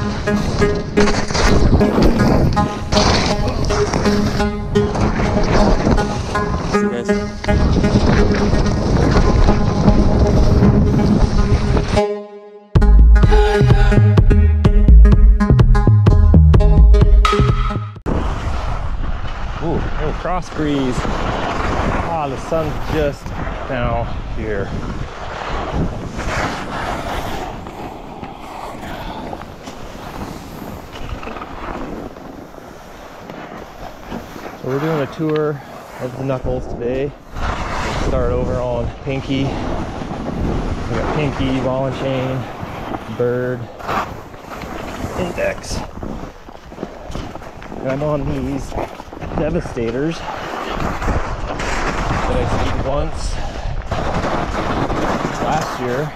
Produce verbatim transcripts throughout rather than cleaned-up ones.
See you guys. Ooh, little cross breeze. Ah, the sun's just now here. So we're doing a tour of the Knuckles today. We'll start over on Pinky. We got Pinky, ball and chain, bird, index. And I'm on these Devastators that I skied once last year.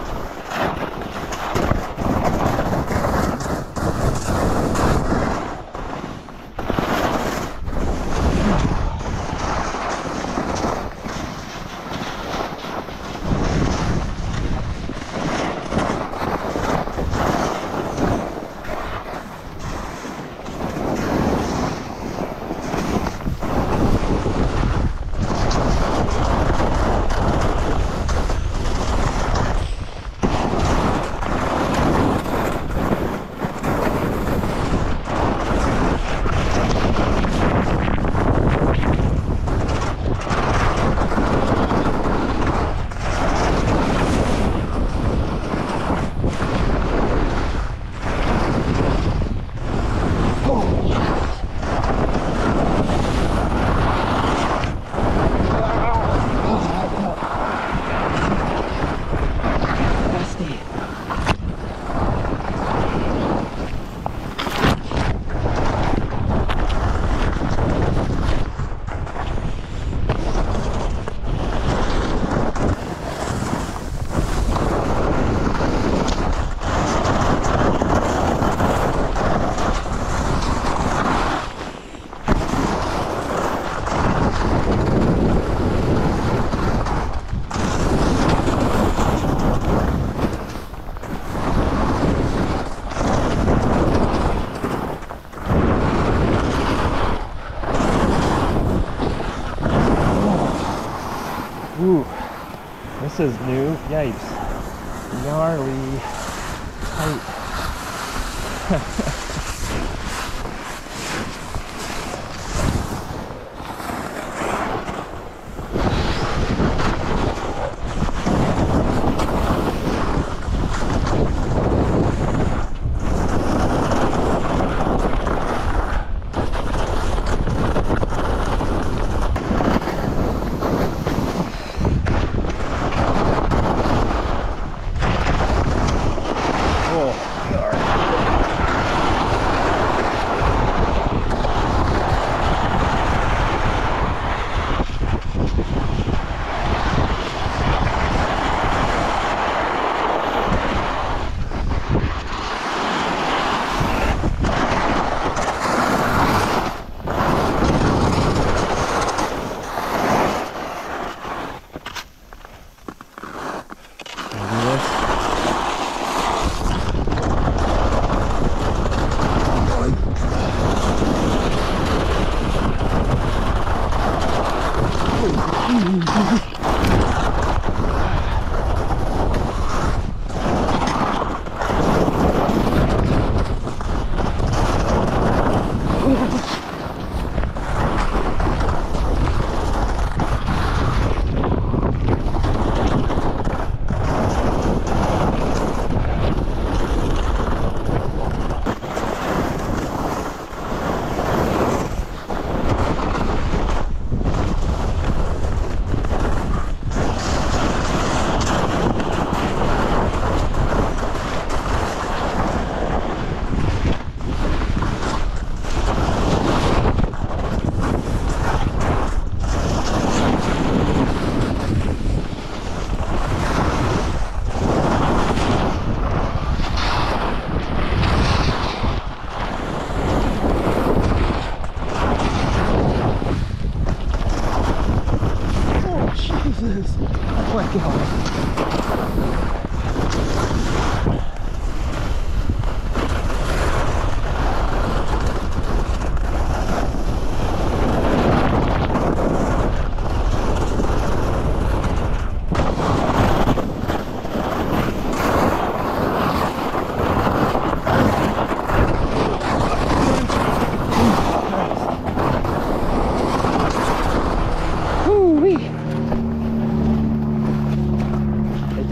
Ooh, this is new. Yikes. Gnarly height.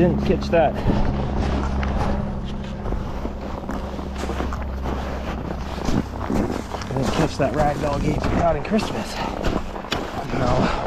didn't catch that. I didn't catch that ragdoll gate out in Christmas. No.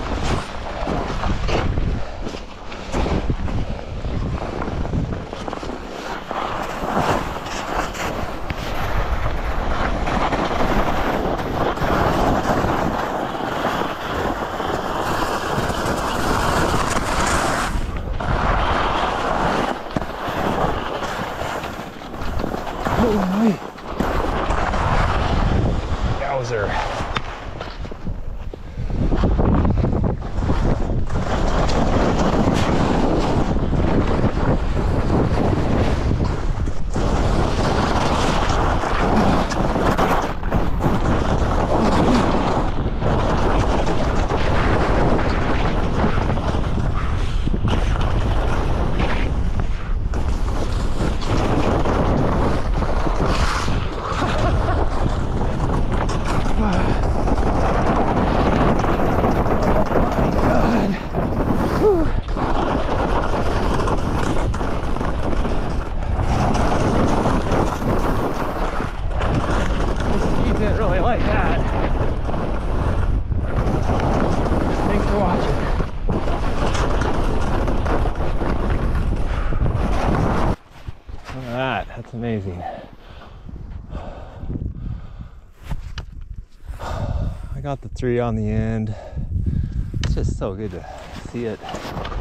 Yowzer. Didn't really like that. Thanks for watching. Look at that, that's amazing. I got the three on the end. It's just so good to see it.